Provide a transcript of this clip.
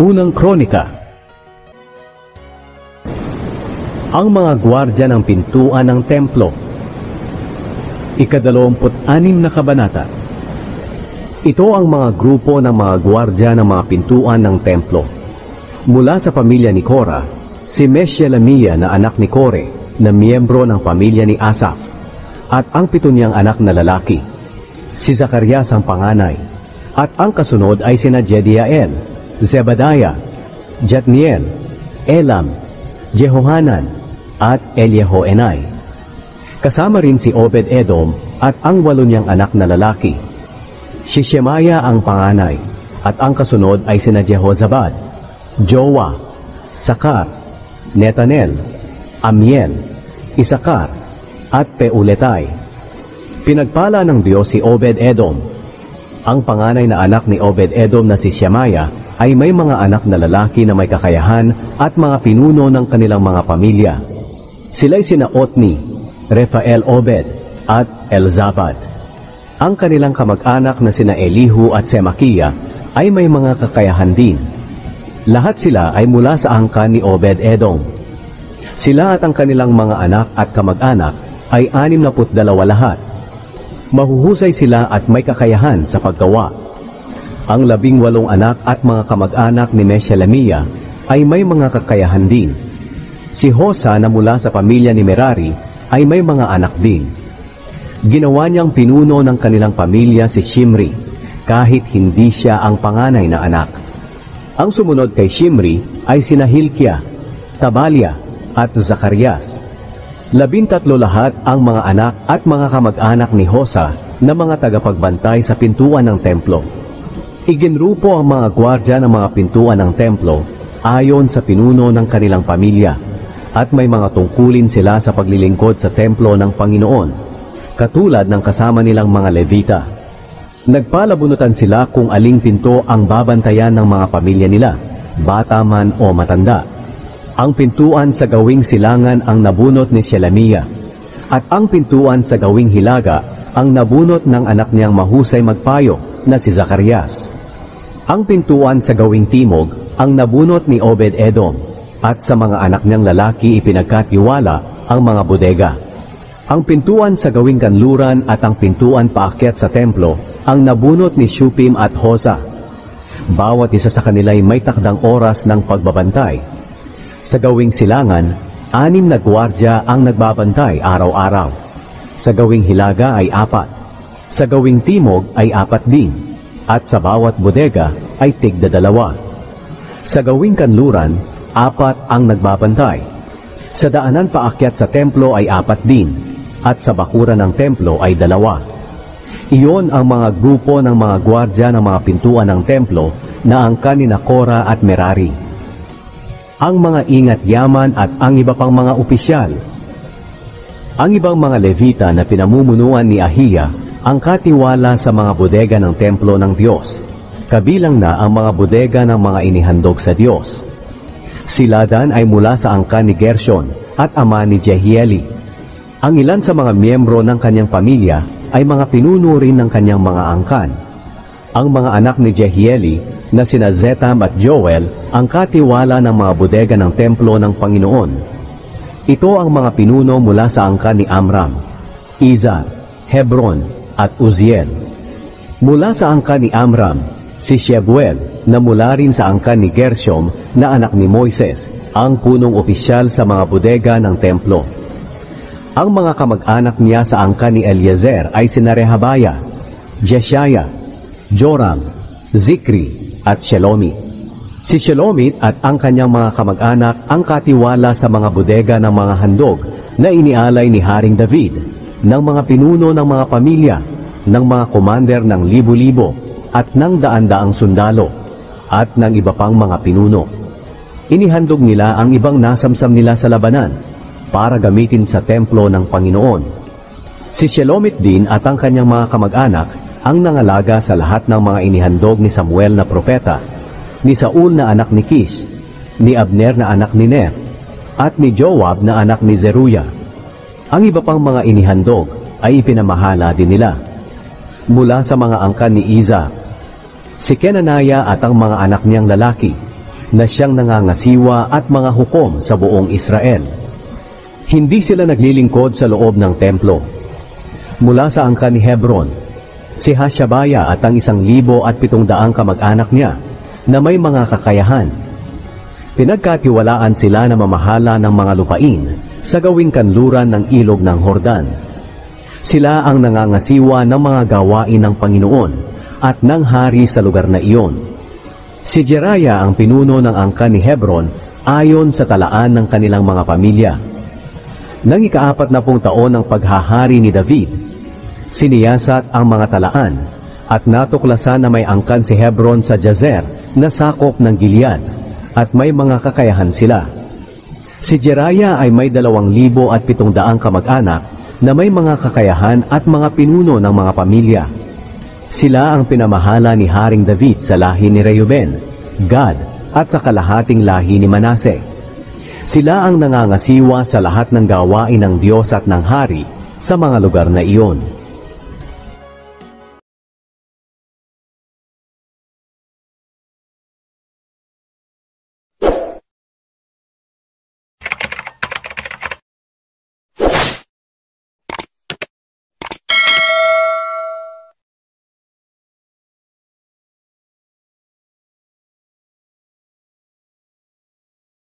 Unang Kronika. Ang mga gwardya ng pintuan ng templo. Ika-26 na kabanata. Ito ang mga grupo ng mga gwardya ng mga pintuan ng templo. Mula sa pamilya ni Korah, si Meshelemiah na anak ni Kore, na miyembro ng pamilya ni Asaph, at ang 7 niyang anak na lalaki. Si Zacarias ang panganay, at ang kasunod ay sina Jediael, Zebadiah, Jatniel, Elam, Jehohanan, at Eliehoenai. Kasama rin si Obed-Edom at ang 8 niyang anak na lalaki. Si Shemaiah ang panganay, at ang kasunod ay sina Jehozabad, Joah, Sakar, Netanel, Amiel, Isakar, at Peuletai. Pinagpala ng Diyos si Obed-Edom. Ang panganay na anak ni Obed-Edom na si Shemaiah ay may mga anak na lalaki na may kakayahan at mga pinuno ng kanilang mga pamilya. Sila'y sina Otni, Rephael Obed, at Elzabad. Ang kanilang kamag-anak na sina Elihu at Semakiah ay may mga kakayahan din. Lahat sila ay mula sa angkan ni Obed-Edom. Sila at ang kanilang mga anak at kamag-anak ay 62 lahat. Mahuhusay sila at may kakayahan sa paggawa. Ang 18 anak at mga kamag-anak ni Meshelemiah ay may mga kakayahan din. Si Hosa na mula sa pamilya ni Merari ay may mga anak din. Ginawa niyang pinuno ng kanilang pamilya si Shimri, kahit hindi siya ang panganay na anak. Ang sumunod kay Shimri ay sina Hilkiah, Tabalia, at Zacarias. 13 lahat ang mga anak at mga kamag-anak ni Hosa na mga tagapagbantay sa pintuan ng templo. Iginrupo ang mga gwardya ng mga pintuan ng templo ayon sa pinuno ng kanilang pamilya, at may mga tungkulin sila sa paglilingkod sa templo ng Panginoon, katulad ng kasama nilang mga Levita. Nagpalabunutan sila kung aling pinto ang babantayan ng mga pamilya nila, bata man o matanda. Ang pintuan sa gawing silangan ang nabunot ni Shelemiah, at ang pintuan sa gawing hilaga ang nabunot ng anak niyang mahusay magpayo na si Zacarias. Ang pintuan sa gawing timog ang nabunot ni Obed-Edom, at sa mga anak niyang lalaki ipinagkatiwala ang mga bodega. Ang pintuan sa gawing kanluran at ang pintuan paakyat sa templo ang nabunot ni Shupim at Hosa. Bawat isa sa kanila'y may takdang oras ng pagbabantay. Sa gawing silangan, 6 na gwardya ang nagbabantay araw-araw. Sa gawing hilaga ay 4. Sa gawing timog ay 4 din. At sa bawat bodega ay tig-2. Sa gawing kanluran, 4 ang nagbabantay. Sa daanan paakyat sa templo ay 4 din. At sa bakuran ng templo ay 2. Iyon ang mga grupo ng mga gwardya ng mga pintuan ng templo na angkan ni Korah at Merari. Ang mga ingat-yaman at ang iba pang mga opisyal. Ang ibang mga Levita na pinamumunuan ni Ahiya ang katiwala sa mga bodega ng templo ng Diyos, kabilang na ang mga bodega ng mga inihandog sa Diyos. Si Ladan ay mula sa angkan ni Gershon at ama ni Jehieli. Ang ilan sa mga miyembro ng kanyang pamilya ay mga pinuno rin ng kanyang mga angkan. Ang mga anak ni Jehieli na sina Zetam at Joel ang katiwala ng mga bodega ng templo ng Panginoon. Ito ang mga pinuno mula sa angkan ni Amram, Izar, Hebron, at Uziel. Mula sa angkan ni Amram, si Shebuel na mula rin sa angkan ni Gershom na anak ni Moises, ang punong opisyal sa mga bodega ng templo. Ang mga kamag-anak niya sa angkan ni Eliezer ay sina Rehabiah, Jeshaiah, Joram, Zikri, at Shelomit. Si Shelomit at ang kanyang mga kamag-anak ang katiwala sa mga bodega ng mga handog na inialay ni Haring David, ng mga pinuno ng mga pamilya, ng mga komander ng libo-libo, at ng daan-daang sundalo, at ng iba pang mga pinuno. Inihandog nila ang ibang nasamsam nila sa labanan, para gamitin sa templo ng Panginoon. Si Shelomit din at ang kanyang mga kamag-anak ang nangalaga sa lahat ng mga inihandog ni Samuel na propeta, ni Saul na anak ni Kish, ni Abner na anak ni Ner, at ni Joab na anak ni Zeruiah. Ang iba pang mga inihandog ay ipinamahala din nila. Mula sa mga angkan ni Iza, si Kenaniah at ang mga anak niyang lalaki, na siyang nangangasiwa at mga hukom sa buong Israel. Hindi sila naglilingkod sa loob ng templo. Mula sa angkan ni Hebron, si Hashabaya at ang 1,700 kamag-anak niya na may mga kakayahan. Pinagkatiwalaan sila na mamahala ng mga lupain sa gawing kanluran ng ilog ng Hordan. Sila ang nangangasiwa ng mga gawain ng Panginoon at ng hari sa lugar na iyon. Si Jeriah ang pinuno ng angkan ni Hebron ayon sa talaan ng kanilang mga pamilya. Nang ika-40 taon ng paghahari ni David, siniyasat ang mga talaan at natuklasan na may angkan si Hebron sa Jazer na sakop ng Gilead at may mga kakayahan sila. Si Jeriah ay may 2,700 kamag-anak na may mga kakayahan at mga pinuno ng mga pamilya. Sila ang pinamahala ni Haring David sa lahi ni Reuben, Gad at sa kalahating lahi ni Manase. Sila ang nangangasiwa sa lahat ng gawain ng Diyos at ng hari sa mga lugar na iyon.